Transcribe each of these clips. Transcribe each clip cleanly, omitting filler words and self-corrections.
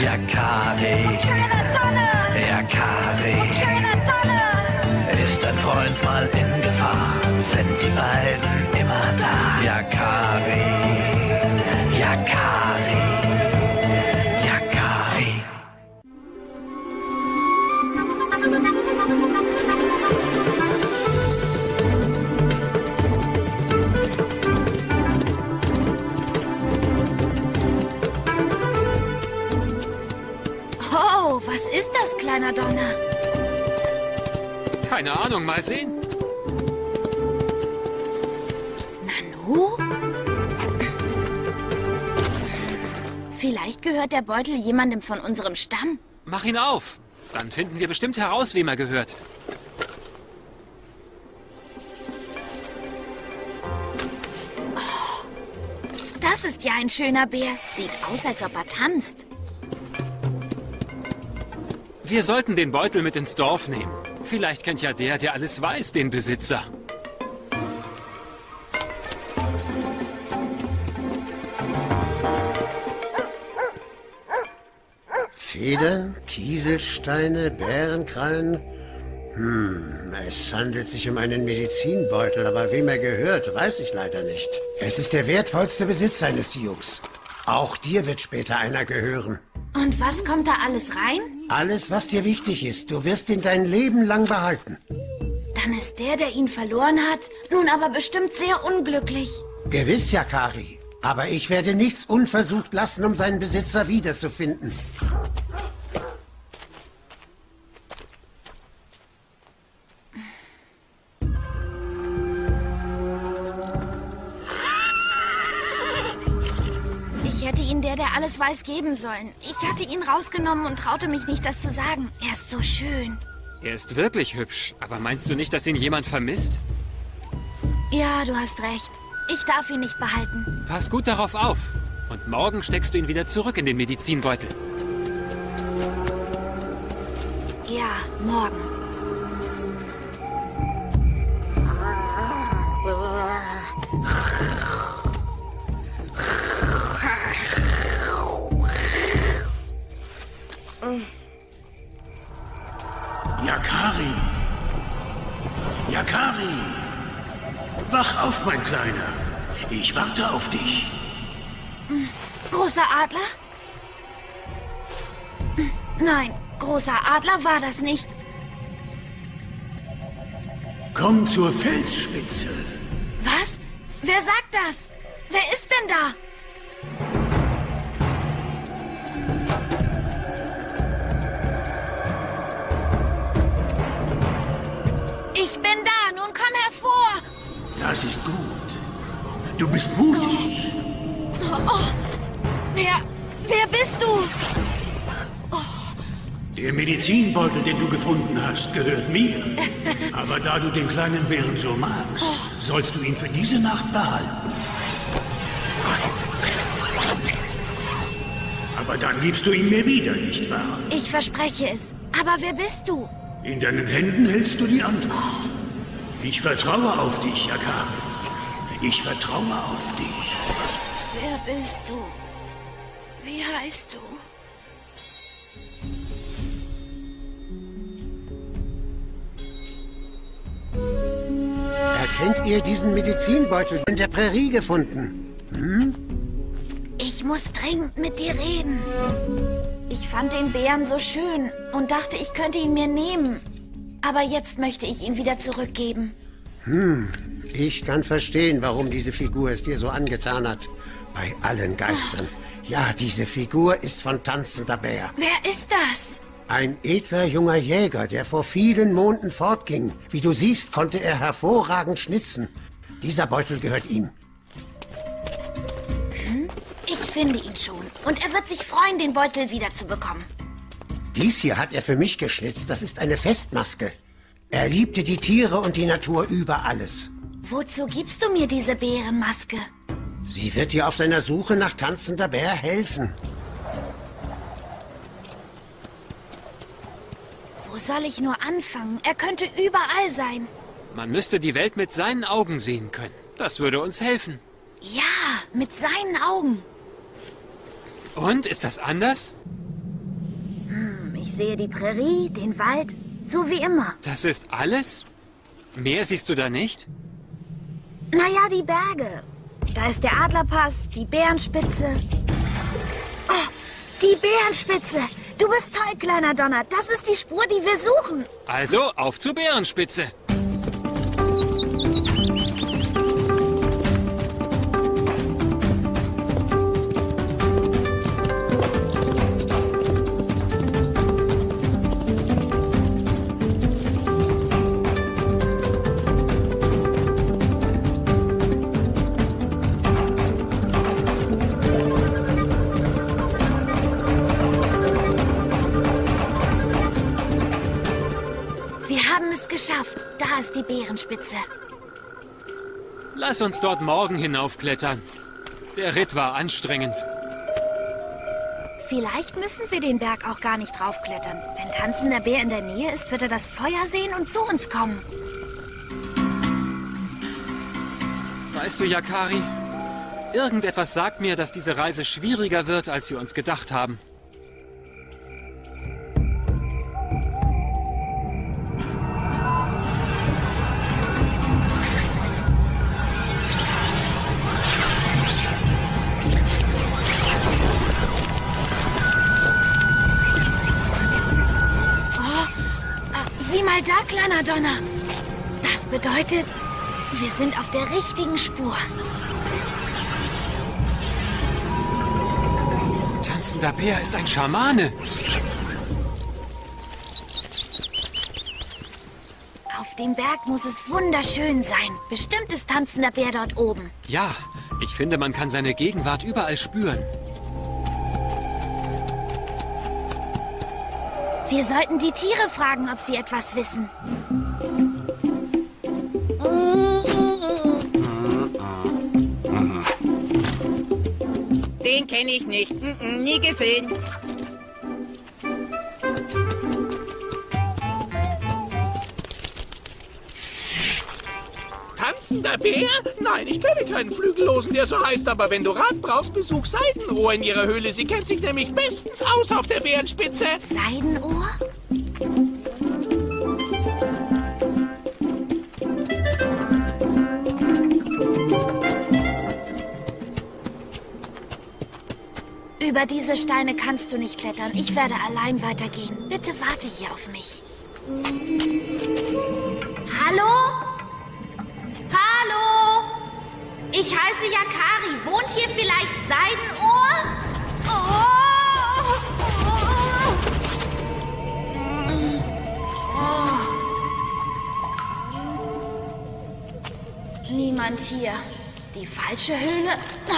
Yakari. Kleiner Donner! Yakari. Kleiner Donner! Ist ein Freund mal in Gefahr, sind die beiden immer da. Yakari. Yakari. Yakari. Oh, was ist das, kleiner Donner? Keine Ahnung, mal sehen. Nanu? Vielleicht gehört der Beutel jemandem von unserem Stamm. Mach ihn auf. Dann finden wir bestimmt heraus, wem er gehört. Das ist ja ein schöner Bär. Sieht aus, als ob er tanzt. Wir sollten den Beutel mit ins Dorf nehmen. Vielleicht kennt ja der alles weiß, den Besitzer. Federn, Kieselsteine, Bärenkrallen. Es handelt sich um einen Medizinbeutel, aber wem er gehört, weiß ich leider nicht. Es ist der wertvollste Besitz eines Sioux. Auch dir wird später einer gehören. Und was kommt da alles rein? Alles, was dir wichtig ist, du wirst ihn dein Leben lang behalten. Dann ist der ihn verloren hat, nun aber bestimmt sehr unglücklich. Gewiss, Yakari. Aber ich werde nichts unversucht lassen, um seinen Besitzer wiederzufinden. Ich hätte ihn der alles weiß, geben sollen. Ich hatte ihn rausgenommen und traute mich nicht, das zu sagen. Er ist so schön. Er ist wirklich hübsch. Aber meinst du nicht, dass ihn jemand vermisst? Ja, du hast recht. Ich darf ihn nicht behalten. Pass gut darauf auf. Und morgen steckst du ihn wieder zurück in den Medizinbeutel. Ja, morgen. Yakari! Yakari! Wach auf, mein Kleiner. Ich warte auf dich. Großer Adler? Nein, großer Adler war das nicht. Komm zur Felsspitze. Was? Wer sagt das? Wer ist denn da? Ich bin da, nun komm hervor! Das ist gut. Du bist mutig. Oh, wer bist du? Der Medizinbeutel, den du gefunden hast, gehört mir. Aber da du den kleinen Bären so magst, sollst du ihn für diese Nacht behalten. Aber dann gibst du ihn mir wieder, nicht wahr? Ich verspreche es. Aber wer bist du? In deinen Händen hältst du die Antwort. Ich vertraue auf dich, Yakari. Ich vertraue auf dich. Wer bist du? Wie heißt du? Erkennt ihr diesen Medizinbeutel in der Prärie gefunden? Ich muss dringend mit dir reden. Ich fand den Bären so schön und dachte, ich könnte ihn mir nehmen. Aber jetzt möchte ich ihn wieder zurückgeben. Ich kann verstehen, warum diese Figur es dir so angetan hat. Bei allen Geistern. Ja, diese Figur ist von Tanzender Bär. Wer ist das? Ein edler junger Jäger, der vor vielen Monden fortging. Wie du siehst, konnte er hervorragend schnitzen. Dieser Beutel gehört ihm. Ich finde ihn schon. Und er wird sich freuen, den Beutel wiederzubekommen. Dies hier hat er für mich geschnitzt. Das ist eine Festmaske. Er liebte die Tiere und die Natur über alles. Wozu gibst du mir diese Bärenmaske? Sie wird dir auf deiner Suche nach Tanzender Bär helfen. Wo soll ich nur anfangen? Er könnte überall sein. Man müsste die Welt mit seinen Augen sehen können. Das würde uns helfen. Ja, mit seinen Augen. Und, ist das anders? Ich sehe die Prärie, den Wald, so wie immer. Das ist alles? Mehr siehst du da nicht? Naja, die Berge. Da ist der Adlerpass, die Bärenspitze. Oh, die Bärenspitze. Du bist toll, kleiner Donner. Das ist die Spur, die wir suchen. Also, auf zur Bärenspitze. Geschafft. Da ist die Bärenspitze. Lass uns dort morgen hinaufklettern. Der Ritt war anstrengend. Vielleicht müssen wir den Berg auch gar nicht raufklettern. Wenn tanzender Bär in der Nähe ist, wird er das Feuer sehen und zu uns kommen. Weißt du, Yakari, irgendetwas sagt mir, dass diese Reise schwieriger wird, als wir uns gedacht haben. Sieh mal da, kleiner Donner. Das bedeutet, wir sind auf der richtigen Spur. Tanzender Bär ist ein Schamane. Auf dem Berg muss es wunderschön sein. Bestimmt ist tanzender Bär dort oben. Ja, ich finde, man kann seine Gegenwart überall spüren. Wir sollten die Tiere fragen, ob sie etwas wissen. Den kenne ich nicht. Nie gesehen. Tanzender Bär? Nein, ich kenne keinen Flügellosen, der so heißt. Aber wenn du Rat brauchst, besuch Seidenohr in ihrer Höhle. Sie kennt sich nämlich bestens aus auf der Bärenspitze. Seidenohr? Über diese Steine kannst du nicht klettern. Ich werde allein weitergehen. Bitte warte hier auf mich. Hallo? Hallo? Ich heiße Yakari. Wohnt hier vielleicht Seidenohr? Niemand hier. Die falsche Höhle?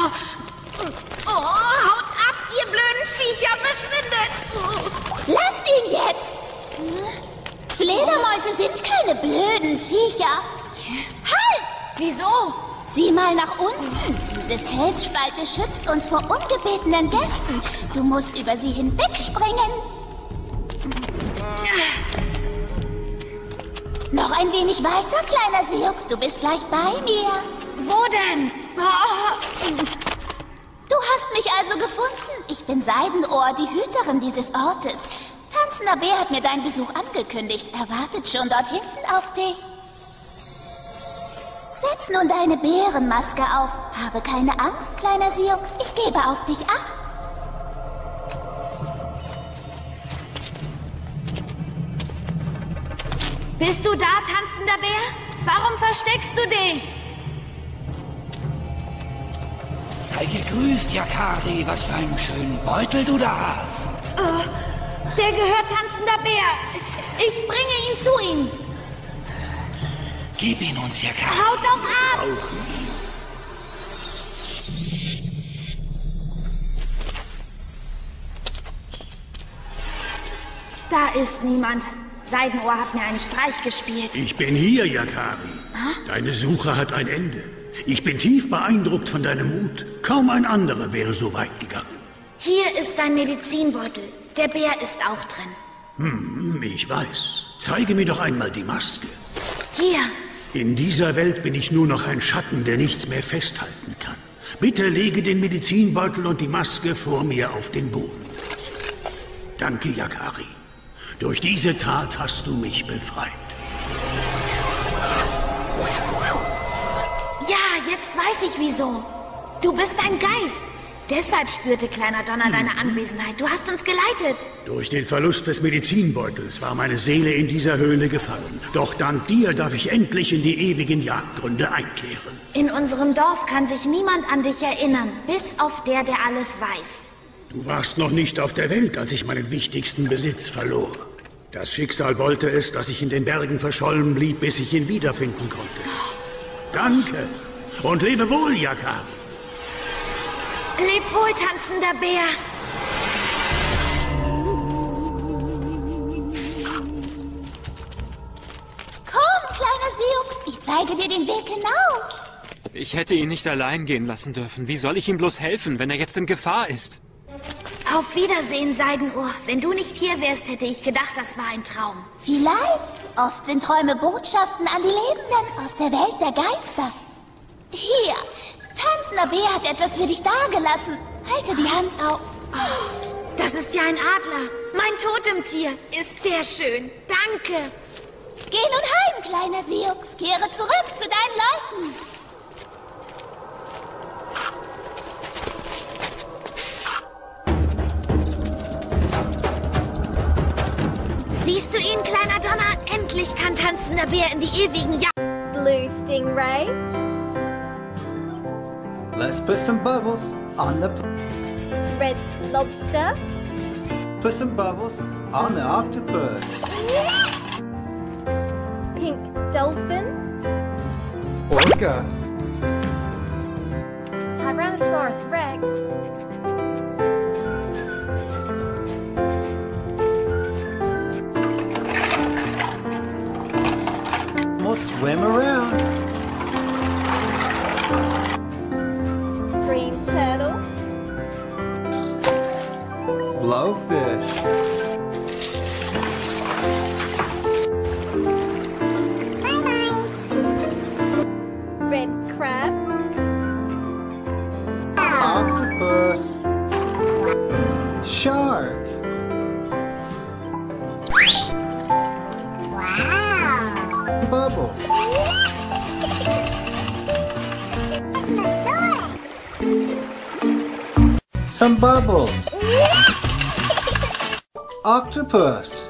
Haut ab, ihr blöden Viecher, verschwindet! Lasst ihn jetzt! Fledermäuse sind keine blöden Viecher. Halt! Wieso? Sieh mal nach unten. Diese Felsspalte schützt uns vor ungebetenen Gästen. Du musst über sie hinwegspringen. Noch ein wenig weiter, kleiner Sioux. Du bist gleich bei mir. Wo denn? Du hast mich also gefunden. Ich bin Seidenohr, die Hüterin dieses Ortes. Tanzender Bär hat mir deinen Besuch angekündigt. Er wartet schon dort hinten auf dich. Setz nun deine Bärenmaske auf. Habe keine Angst, kleiner Sioux. Ich gebe auf dich Acht. Bist du da, tanzender Bär? Warum versteckst du dich? Sei gegrüßt, Yakari. Was für einen schönen Beutel du da hast. Oh, der gehört tanzender Bär. Ich bringe ihn zu ihm. Gib ihn uns, Yakari. Haut doch ab! Da ist niemand. Seidenohr hat mir einen Streich gespielt. Ich bin hier, Yakari. Deine Suche hat ein Ende. Ich bin tief beeindruckt von deinem Mut. Kaum ein anderer wäre so weit gegangen. Hier ist dein Medizinbeutel. Der Bär ist auch drin. Ich weiß. Zeige mir doch einmal die Maske. Hier. In dieser Welt bin ich nur noch ein Schatten, der nichts mehr festhalten kann. Bitte lege den Medizinbeutel und die Maske vor mir auf den Boden. Danke, Yakari. Durch diese Tat hast du mich befreit. Ja, jetzt weiß ich wieso. Du bist ein Geist. Deshalb spürte kleiner Donner deine Anwesenheit. Du hast uns geleitet. Durch den Verlust des Medizinbeutels war meine Seele in dieser Höhle gefangen. Doch dank dir darf ich endlich in die ewigen Jagdgründe einkehren. In unserem Dorf kann sich niemand an dich erinnern, bis auf der alles weiß. Du warst noch nicht auf der Welt, als ich meinen wichtigsten Besitz verlor. Das Schicksal wollte es, dass ich in den Bergen verschollen blieb, bis ich ihn wiederfinden konnte. Danke und lebe wohl, Yakari. Leb wohl, tanzender Bär. Komm, kleiner Sioux, ich zeige dir den Weg hinaus. Ich hätte ihn nicht allein gehen lassen dürfen. Wie soll ich ihm bloß helfen, wenn er jetzt in Gefahr ist? Auf Wiedersehen, Seidenohr. Wenn du nicht hier wärst, hätte ich gedacht, das war ein Traum. Vielleicht. Oft sind Träume Botschaften an die Lebenden aus der Welt der Geister. Hier, tanzender Bär hat etwas für dich dagelassen. Halte die Hand auf. Das ist ja ein Adler. Mein Totemtier. Ist der schön. Danke. Geh nun heim, kleiner Sioux. Kehre zurück zu deinen Leuten. Siehst du ihn, kleiner Donner? Endlich kann tanzender Bär in die ewigen Blue Stingray. Let's put some bubbles on the... Red Lobster. Put some bubbles on the octopus. Pink Dolphin. Orca. Tyrannosaurus Rex. We'll swim around. Green Turtle. Blowfish. Red Crab. Octopus. Shark. Bubbles. Some bubbles. Octopus.